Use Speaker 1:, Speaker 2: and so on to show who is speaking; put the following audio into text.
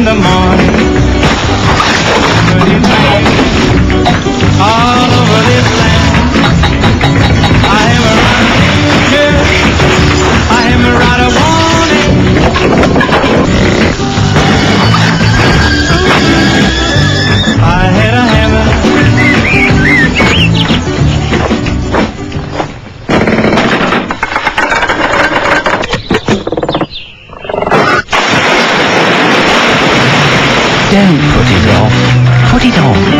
Speaker 1: the morning. Pretty things all over this land. I am a ranger, I am a rider warning. I had a heaven.
Speaker 2: Don't put it off. Put it on.